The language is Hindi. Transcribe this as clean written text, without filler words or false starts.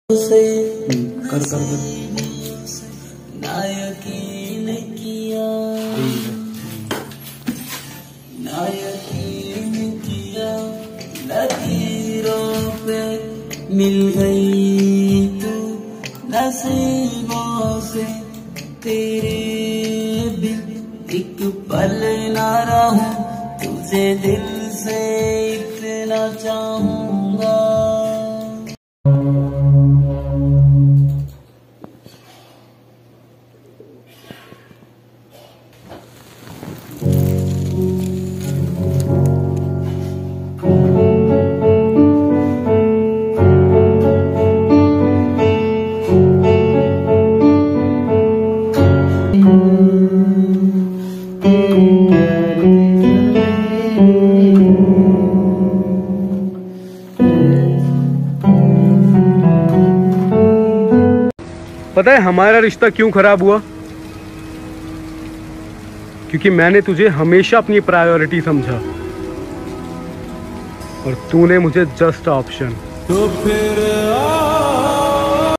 से कर कर कर ना यकीन किया, ना यकीन किया, लकीरों पे मिल गई तू नसीबों से, तेरे बिन एक पल ना रहूं, तुझे दिल से इतना चाहूंगा। पता है हमारा रिश्ता क्यों खराब हुआ? क्योंकि मैंने तुझे हमेशा अपनी प्रायोरिटी समझा और तूने मुझे जस्ट ऑप्शन। तो फिर